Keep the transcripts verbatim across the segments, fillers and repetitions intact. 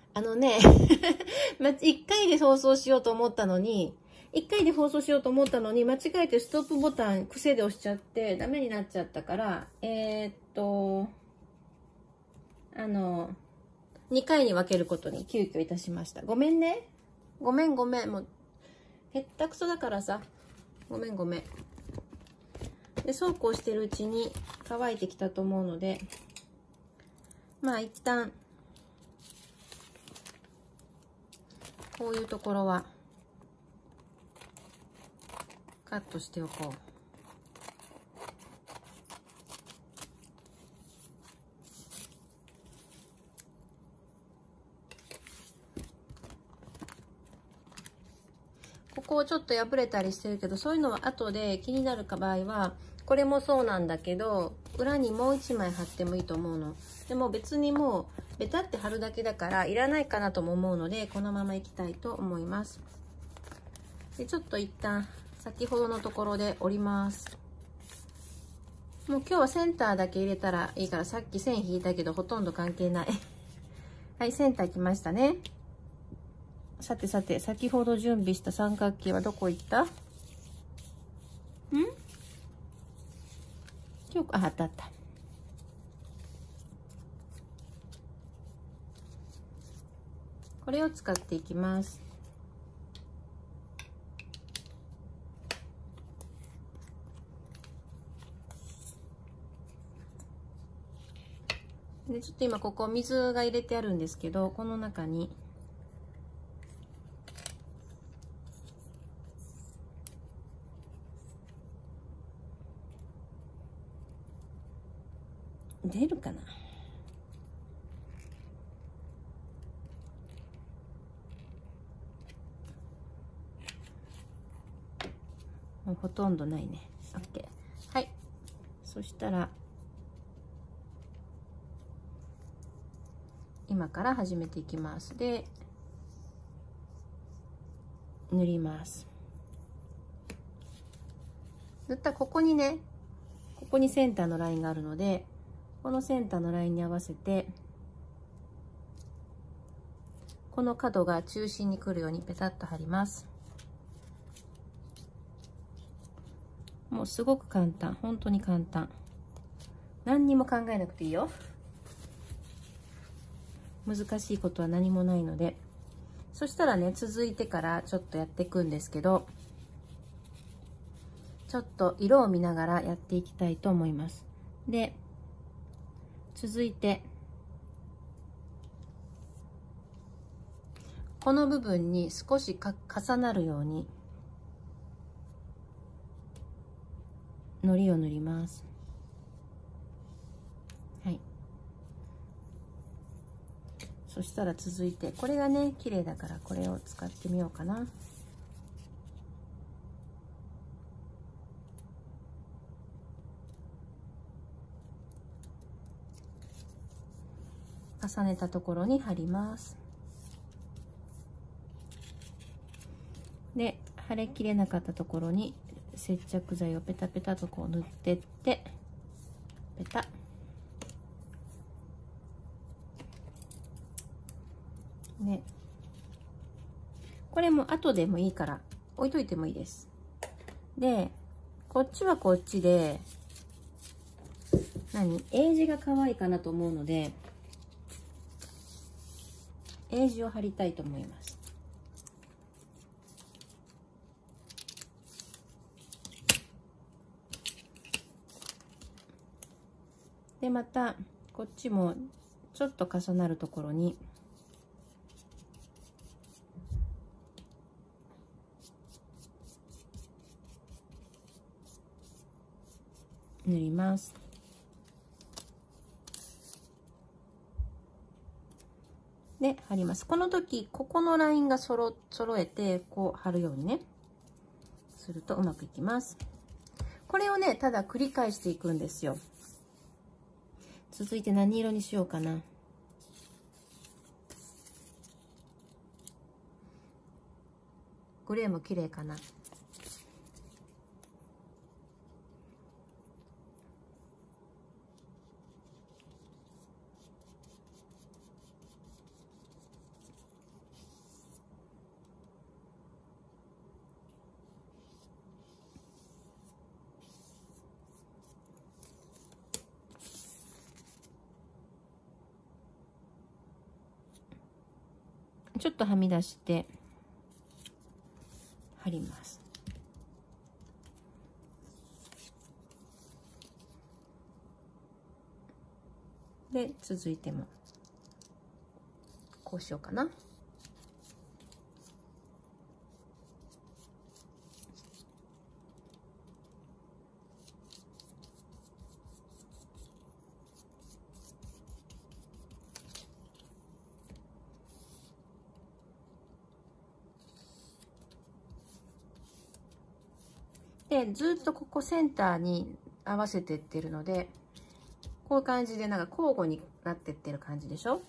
あのね、ま、一回で放送しようと思ったのに、一回で放送しようと思ったのに、間違えてストップボタン癖で押しちゃってダメになっちゃったから、えー、っと、あの、にかいに分けることに急遽いたしました。ごめんね。ごめんごめん。もう、へったくそだからさ。ごめんごめん。で、そうこうしてるうちに乾いてきたと思うので、まあ一旦、こういうところはカットしておこう。ここをちょっと破れたりしてるけど、そういうのは後で気になるか場合は、これもそうなんだけど、裏にもう一枚貼ってもいいと思うの。でも別にもうベタって貼るだけだからいらないかなとも思うので、このままいきたいと思います。で、ちょっと一旦先ほどのところで折ります。もう今日はセンターだけ入れたらいいから、さっき線引いたけどほとんど関係ない。はい、センター来ましたね。さてさて、先ほど準備した三角形はどこ行った？ん？今日、あ、あったあった。これを使っていきます。で、ちょっと今ここ水が入れてあるんですけど、この中に出るかな。もうほとんどないね。OK。はい。そしたら、今から始めていきます。で、塗ります。塗ったらここにね、ここにセンターのラインがあるので、このセンターのラインに合わせて、この角が中心に来るようにペタッと貼ります。もうすごく簡単。本当に簡単。何にも考えなくていいよ。難しいことは何もないので。そしたらね、続いてからちょっとやっていくんですけど、ちょっと色を見ながらやっていきたいと思います。で、続いて、この部分に少しか重なるように糊を塗ります。はい。そしたら続いて、これがね、綺麗だからこれを使ってみようかな。重ねたところに貼ります。で、貼れきれなかったところに接着剤をペタペタとこう塗ってって、ペタ。ね。これも後でもいいから置いといてもいいです。で、こっちはこっちで、何？英字が可愛いかなと思うので、英字を貼りたいと思います。で、また、こっちもちょっと重なるところに、塗ります。で、貼ります。この時、ここのラインがそろ、揃えて、こう貼るようにね、するとうまくいきます。これをね、ただ繰り返していくんですよ。続いて何色にしようかな。グレーも綺麗かな。 ちょっとはみ出して貼ります。で続いてもこうしようかな。でずっとここセンターに合わせてってるので、こういう感じでなんか交互になってってる感じでしょ。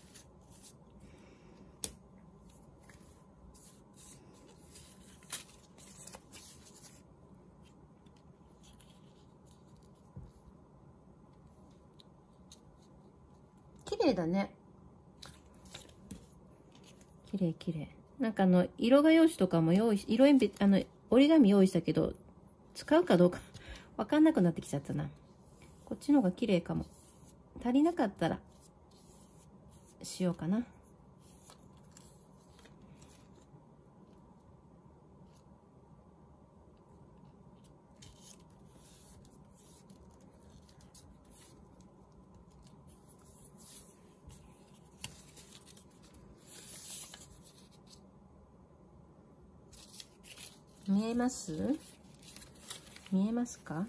綺麗だね。綺麗綺麗。なんかあの色画用紙とかも用意し、色鉛筆、あの折り紙用意したけど使うかどうかわかんなくなってきちゃったな。こっちの方が綺麗かも。足りなかったらしようかな。見えます？見えますか？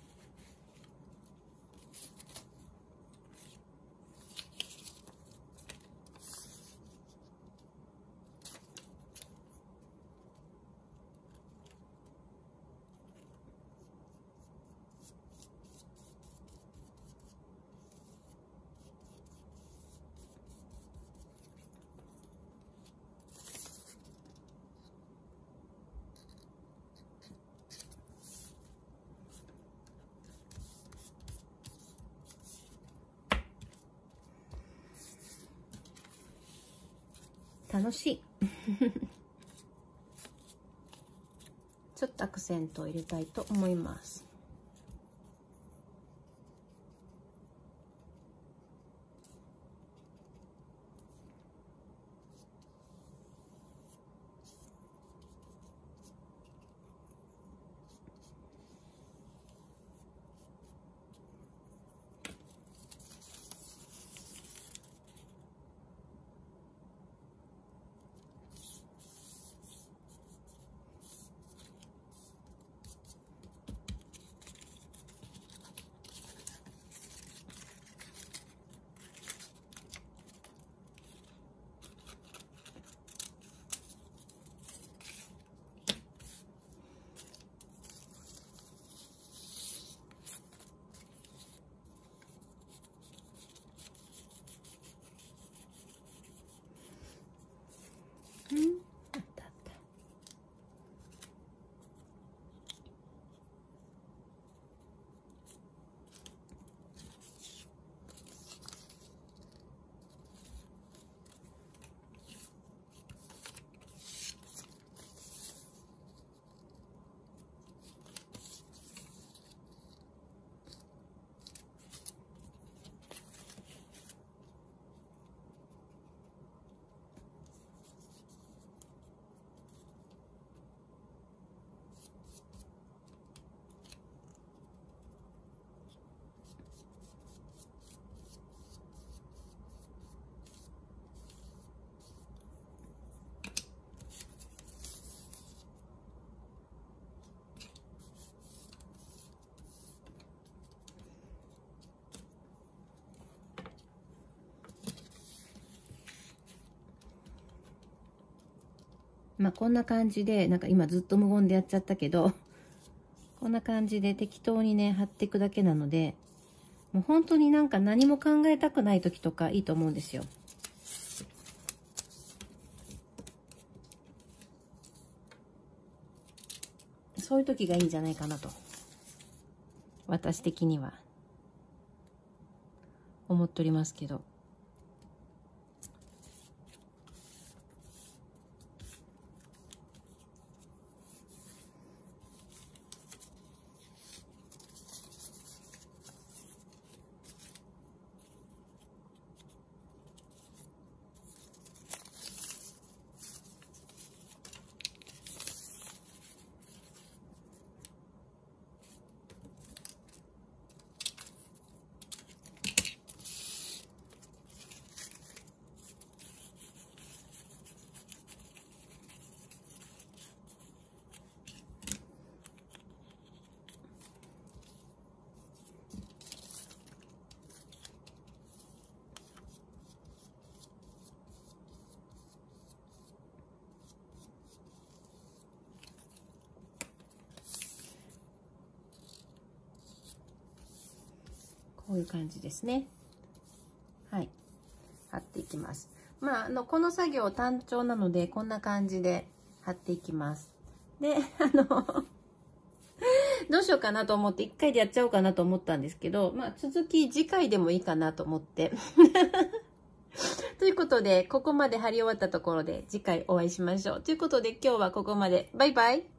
楽しいちょっとアクセントを入れたいと思います。うん、あったあった。まあこんな感じで、なんか今ずっと無言でやっちゃったけど、こんな感じで適当にね、貼っていくだけなので、もう本当になんか何も考えたくない時とかいいと思うんですよ。そういう時がいいんじゃないかなと、私的には思っておりますけど。 こういう感じですね。はい。貼っていきます。まあ、あの、この作業単調なので、こんな感じで貼っていきます。で、あの、どうしようかなと思って、一回でやっちゃおうかなと思ったんですけど、まあ、続き次回でもいいかなと思って。ということで、ここまで貼り終わったところで、次回お会いしましょう。ということで、今日はここまで。バイバイ。